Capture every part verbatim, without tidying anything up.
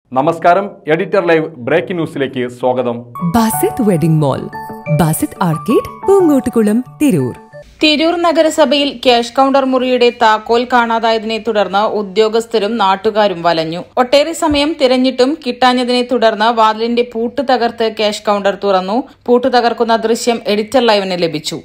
നമസ്കാരം, editor live breaking ന്യൂസിലേക്ക് സ്വാഗതം. Basith wedding mall, Basith arcade, Poonkottukulam, Tirur. Tirur നഗരസഭയിൽ ക്യാഷ് കൌണ്ടർ മുറിയുടെ താക്കോൽ കാണാതായതിനെ തുടർന്ന് ഉദ്യോഗസ്ഥരും നാട്ടുകാരും വലഞ്ഞു. ഒട്ടേറെ സമയം തിരഞ്ഞിട്ടും കിട്ടാഞ്ഞതിനെ തുടർന്ന് വാതിലിന്റെ പൂട്ട് തകർത്ത് ക്യാഷ് കൌണ്ടർ തുറന്നു. പൂട്ട് തകർക്കുന്ന ദൃശ്യം എഡിറ്റർ ലൈവിന് ലഭിച്ചു.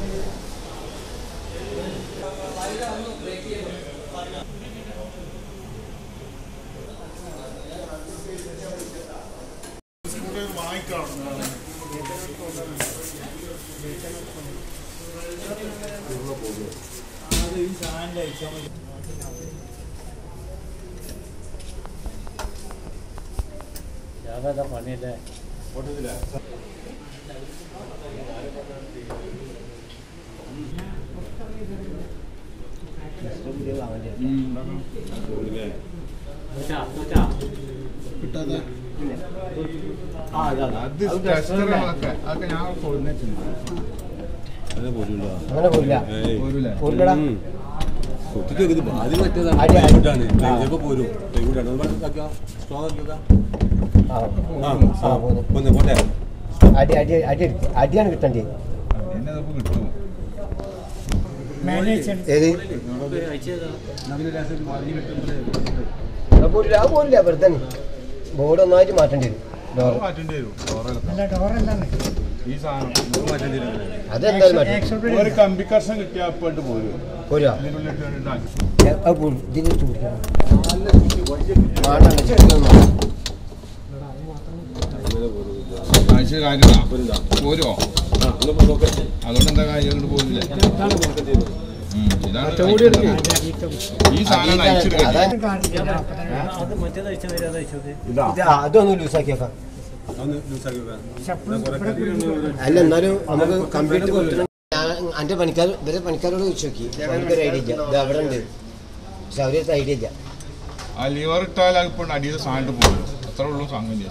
അടിയാണ് കിട്ടണ്ടേ? പോലില്ല, വെറുതെ ബോർഡ് ഒന്നായിട്ട് മാറ്റേണ്ടി വരും. ഒരു കമ്പി കർഷം കിട്ടിയാൽ പോരുക. പോരോ? അതുകൊണ്ട് എന്താ കാര്യം പോകില്ല. ഈ സാധനം അതൊന്ന് ലൂസാക്കിയേക്കാം. അല്ല, എന്നാലും നമുക്ക് കമ്പ്യൂട്ടർ കൊടുക്കണം. എന്റെ പണിക്കാർ ഇവരെ പണിക്കാരോട് ചോദിച്ചു നോക്കി. എനിക്കൊരു ഐഡിയ ഇല്ല, ഇത് അവിടെ ഉണ്ട്, പക്ഷെ അവരടുത്ത് ഐഡിയ ഇല്ല. ആ ലിവർ ഇട്ടാൽ ഇപ്പോൾ അടിയത് സാധനം പോകും. അത്ര ഉള്ളൂ സംഗതി.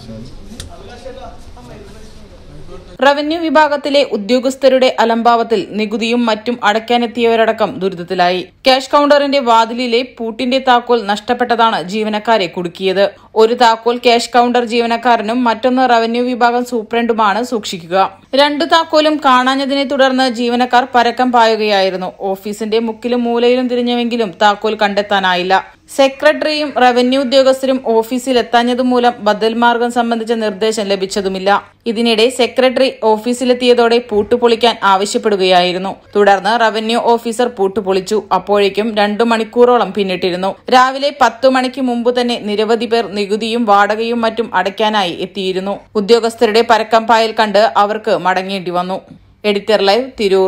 റവന്യൂ വിഭാഗത്തിലെ ഉദ്യോഗസ്ഥരുടെ അലംഭാവത്തിൽ നികുതിയും മറ്റും അടയ്ക്കാനെത്തിയവരടക്കം ദുരിതത്തിലായി. ക്യാഷ് കൌണ്ടറിന്റെ വാതിലിലെ പൂട്ടിന്റെ താക്കോൽ നഷ്ടപ്പെട്ടതാണ് ജീവനക്കാരെ കുടുക്കിയത്. ഒരു താക്കോൽ ക്യാഷ് കൌണ്ടർ ജീവനക്കാരനും മറ്റൊന്ന് റവന്യൂ വിഭാഗം സൂപ്രണ്ടുമാണ് സൂക്ഷിക്കുക. രണ്ടു താക്കോലും കാണാഞ്ഞതിനെ തുടർന്ന് ജീവനക്കാർ പരക്കം പായുകയായിരുന്നു. ഓഫീസിന്റെ മുക്കിലും മൂലയിലും തിരിഞ്ഞുവെങ്കിലും താക്കോൽ കണ്ടെത്താനായില്ല. സെക്രട്ടറിയും റവന്യൂ ഉദ്യോഗസ്ഥരും ഓഫീസിൽ എത്താഞ്ഞതുമൂലം ബദൽ മാർഗം സംബന്ധിച്ച നിർദ്ദേശം ലഭിച്ചതുമില്ല. ഇതിനിടെ സെക്രട്ടറി ഓഫീസിലെത്തിയതോടെ പൂട്ടുപൊളിക്കാൻ ആവശ്യപ്പെടുകയായിരുന്നു. തുടർന്ന് റവന്യൂ ഓഫീസർ പൂട്ടുപൊളിച്ചു. അപ്പോഴേക്കും രണ്ടു മണിക്കൂറോളം പിന്നിട്ടിരുന്നു. രാവിലെ പത്തു മണിക്ക് മുമ്പ് തന്നെ നിരവധി പേർ നികുതിയും വാടകയും മറ്റും അടയ്ക്കാനായി എത്തിയിരുന്നു. ഉദ്യോഗസ്ഥരുടെ പരക്കം പായൽ കണ്ട് അവർക്ക് മടങ്ങേണ്ടി വന്നു. Editor live, Tirur.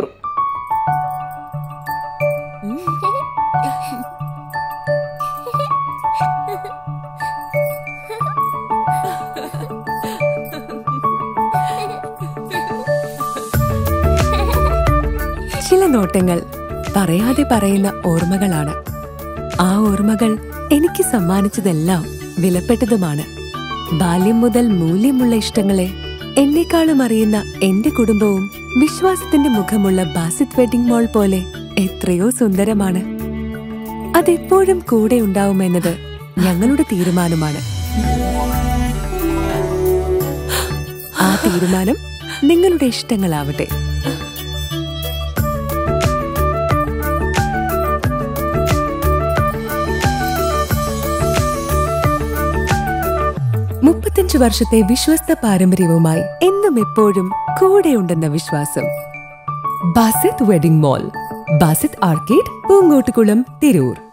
ചില നോട്ടങ്ങൾ പറയാതെ പറയുന്ന ഓർമ്മകളാണ്. ആ ഓർമ്മകൾ എനിക്ക് സമ്മാനിച്ചതെല്ലാം വിലപ്പെട്ടതുമാണ്. ബാല്യം മുതൽ മൂല്യമുള്ള ഇഷ്ടങ്ങളെ എന്നെക്കാളും അറിയുന്ന എന്റെ കുടുംബവും വിശ്വാസത്തിന്റെ മുഖമുള്ള ബാസിത് വെഡിംഗ് മോൾ പോലെ എത്രയോ സുന്ദരമാണ്. അതെപ്പോഴും കൂടെ ഉണ്ടാവുമെന്നത് ഞങ്ങളുടെ തീരുമാനമാണ്. ആ തീരുമാനം നിങ്ങളുടെ ഇഷ്ടങ്ങളാവട്ടെ. മുപ്പത്തഞ്ചു വർഷത്തെ വിശ്വസ്ത പാരമ്പര്യവുമായി എന്നും എപ്പോഴും കൂടെയുണ്ടെന്ന വിശ്വാസം. Basith wedding mall, Basith arcade, Poonkottukulam, Tirur.